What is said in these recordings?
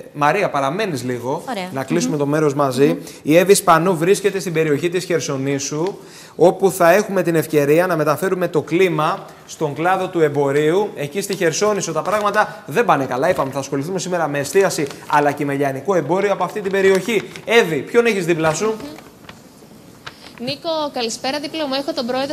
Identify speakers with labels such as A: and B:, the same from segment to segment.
A: Μαρία, παραμένεις λίγο.
B: Ωραία.
A: Να κλείσουμε το μέρος μαζί. Η Εύη Σπανού βρίσκεται στην περιοχή της Χερσονήσου, όπου θα έχουμε την ευκαιρία να μεταφέρουμε το κλίμα στον κλάδο του εμπορίου. Εκεί στη Χερσόνησο τα πράγματα δεν πάνε καλά. Είπαμε, θα ασχοληθούμε σήμερα με εστίαση αλλά και με λιανικό εμπόριο από αυτή την περιοχή. Εύη, ποιον έχεις δίπλα σου?
C: Νίκο, καλησπέρα. Δίπλα μου έχω τον πρόεδρο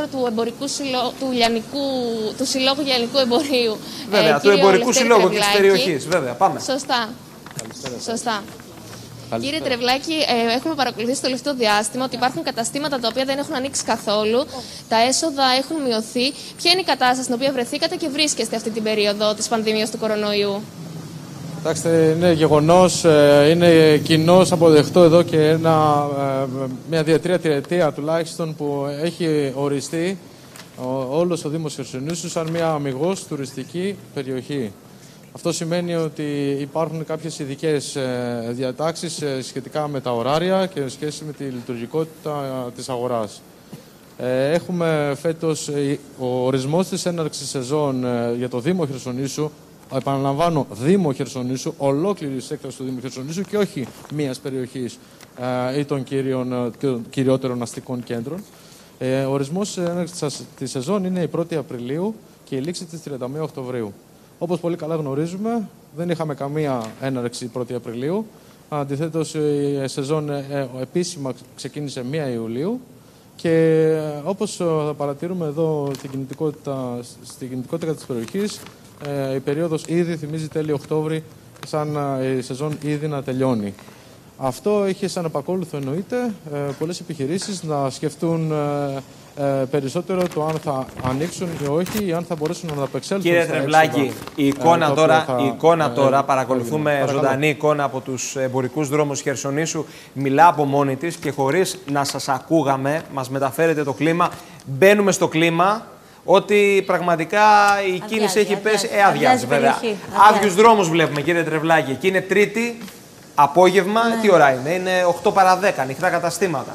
C: του Συλλόγου Λιανικού Εμπορίου.
A: Βέβαια, του Εμπορικού Συλλόγου και της περιοχής. Βέβαια, πάμε.
C: Σωστά. Σωστά. Κύριε Τρεβλάκη, έχουμε παρακολουθήσει το τελευταίο διάστημα ότι υπάρχουν καταστήματα τα οποία δεν έχουν ανοίξει καθόλου. Τα έσοδα έχουν μειωθεί. Ποια είναι η κατάσταση στην οποία βρεθήκατε και βρίσκεστε αυτή την περίοδο της πανδημίας του κορονοϊού?
D: Κοιτάξτε, είναι γεγονός, είναι κοινώς αποδεκτό εδώ και μια 2-3 ετία τουλάχιστον που έχει οριστεί όλος ο Δήμος Χερσονήσου σαν μια αμιγώς τουριστική περιοχή. Αυτό σημαίνει ότι υπάρχουν κάποιες ειδικές διατάξεις σχετικά με τα ωράρια και σχέση με τη λειτουργικότητα της αγοράς. Έχουμε φέτος ο ορισμός της έναρξης σεζόν για το Δήμο Χερσονήσου. Επαναλαμβάνω, Δήμο Χερσονήσου, ολόκληρη έκταση του Δήμου Χερσονήσου και όχι μίας περιοχής ή των κυριότερων αστικών κέντρων. Ο ορισμός της σεζόν είναι η 1η Απριλίου και η λήξη της 31 Οκτωβρίου. Όπως πολύ καλά γνωρίζουμε, δεν είχαμε καμία έναρξη 1η Απριλίου. Αντιθέτως, η σεζόν επίσημα ξεκίνησε 1 Ιουλίου. Και όπως θα παρατηρούμε εδώ στην κινητικότητα της περιοχής, η περίοδος ήδη θυμίζει τέλη Οκτώβρη, σαν η σεζόν ήδη να τελειώνει. Αυτό έχει σαν επακόλουθο, εννοείται, πολλές επιχειρήσεις να σκεφτούν περισσότερο το αν θα ανοίξουν ή όχι, ή αν θα μπορέσουν να ανταπεξέλθουν.
A: Κύριε Τρεβλάκη, η εικόνα τώρα, παρακολουθούμε ζωντανή εικόνα από τους εμπορικούς δρόμους Χερσονήσου, μιλά από μόνη της και χωρίς να σας ακούγαμε, μας μεταφέρετε το κλίμα, μπαίνουμε στο κλίμα. Ότι πραγματικά η κίνηση έχει πέσει. Αδειάζει βέβαια. Άδειους δρόμους βλέπουμε, κύριε Τρεβλάκη. Εκεί είναι Τρίτη, απόγευμα. Ναι. Τι ώρα είναι? Είναι 8 παρά 10, ανοιχτά καταστήματα.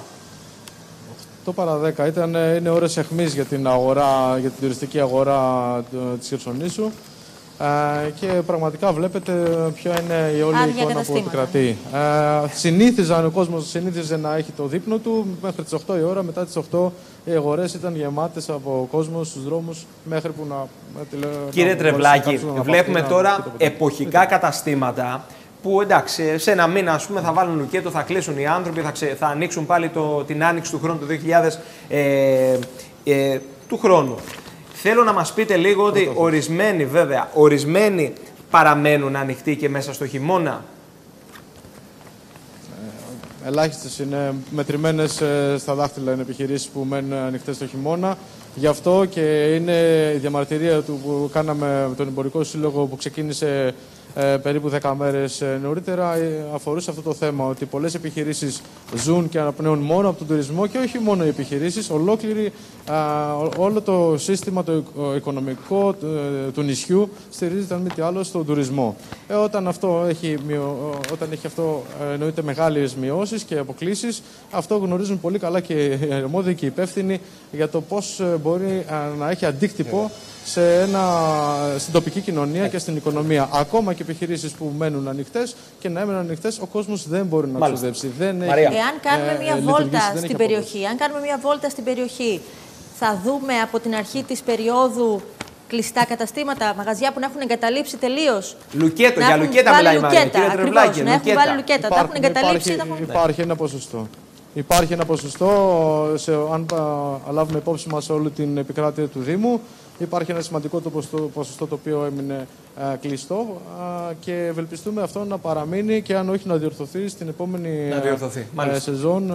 D: 8 παρά 10. Είναι ώρες αιχμής για την αγορά, για την τουριστική αγορά της Χερσονήσου. Και πραγματικά βλέπετε ποια είναι η όλη εικόνα που επικρατεί. Ο κόσμος συνήθιζε να έχει το δείπνο του μέχρι τις 8 η ώρα. Μετά τις 8 οι αγορές ήταν γεμάτες από κόσμο στους δρόμους μέχρι που να...
A: Κύριε Τρεβλάκη, βλέπουμε τώρα εποχικά καταστήματα που εντάξει, σε ένα μήνα ας πούμε, θα βάλουν λουκέτο, θα κλείσουν οι άνθρωποι, θα ανοίξουν πάλι την άνοιξη του χρόνου του 2000 του χρόνου. Θέλω να μας πείτε λίγο ότι ορισμένοι παραμένουν ανοιχτοί και μέσα στο χειμώνα.
D: Ελάχιστες είναι, μετρημένες στα δάχτυλα είναι επιχειρήσεις που μένουν ανοιχτές στο χειμώνα. Γι' αυτό και είναι η διαμαρτυρία που κάναμε με τον Εμπορικό Σύλλογο που ξεκίνησε περίπου 10 μέρες νωρίτερα, αφορούσε αυτό το θέμα, ότι πολλές επιχειρήσεις ζουν και αναπνέουν μόνο από τον τουρισμό και όχι μόνο οι επιχειρήσεις, όλο το σύστημα το οικονομικό του νησιού στηρίζεται αν μη τι άλλο στον τουρισμό. Όταν έχει αυτό εννοείται μεγάλες μειώσεις και αποκλίσεις, αυτό γνωρίζουν πολύ καλά και οι αρμόδιοι και οι υπεύθυνοι για το πώς μπορεί να έχει αντίκτυπο στην τοπική κοινωνία και στην οικονομία. Ακόμα και επιχειρήσεις που μένουν ανοιχτές και να έμεναν ανοιχτές, ο κόσμος δεν μπορεί να ξοδέψει.
B: Εάν κάνουμε μια βόλτα στην περιοχή, θα δούμε από την αρχή της περίοδου κλειστά καταστήματα, μαγαζιά που να έχουν εγκαταλείψει τελείως.
A: Για λουκέτα μιλάει η Μαρία.
B: Ακριβώς, να έχουν βάλει λουκέτα. Τα έχουν εγκαταλείψει.
D: Υπάρχει ένα ποσοστό. Υπάρχει ένα ποσοστό, αν λάβουμε υπόψη μας όλη την επικράτεια του Δήμου, υπάρχει ένα σημαντικό ποσοστό το οποίο έμεινε κλειστό και ευελπιστούμε αυτό να παραμείνει και αν όχι να διορθωθεί στην επόμενη σεζόν,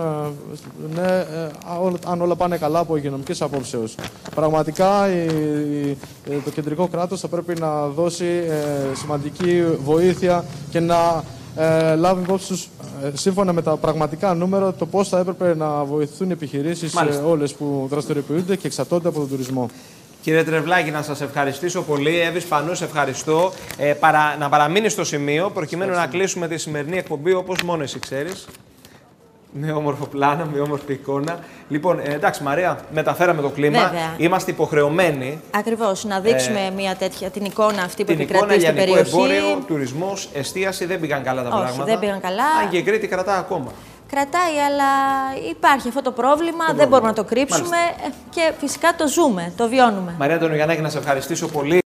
D: αν όλα πάνε καλά από υγειονομικής απόψεως. Πραγματικά το κεντρικό κράτος θα πρέπει να δώσει σημαντική βοήθεια και να λάβει υπόψη τους, σύμφωνα με τα πραγματικά νούμερα, το πώς θα έπρεπε να βοηθούν οι επιχειρήσεις όλες που δραστηριοποιούνται και εξαρτώνται από τον τουρισμό.
A: Κύριε Τρεβλάκη, να σας ευχαριστήσω πολύ. Εύη Σπανού, σε ευχαριστώ. Να παραμείνει στο σημείο, προκειμένου να κλείσουμε τη σημερινή εκπομπή όπως μόνο εσύ ξέρεις. Με όμορφο πλάνο, με όμορφη εικόνα. Λοιπόν, εντάξει, Μαρία, μεταφέραμε το κλίμα.
B: Βέβαια.
A: Είμαστε υποχρεωμένοι.
B: Ακριβώς, να δείξουμε μια τέτοια, την εικόνα αυτή που επικρατεί στην
A: περιοχή.
B: περιοχή.
A: Εμπόριο, τουρισμός, εστίαση, δεν πήγαν καλά τα πράγματα.
B: Δεν πήγαν καλά.
A: Αν και η Κρήτη κρατά ακόμα.
B: Κρατάει, αλλά υπάρχει αυτό το πρόβλημα, δεν μπορούμε να το κρύψουμε. Και φυσικά το ζούμε, το βιώνουμε.
A: Μαρία Αντωνογιαννάκη, να σε ευχαριστήσω πολύ.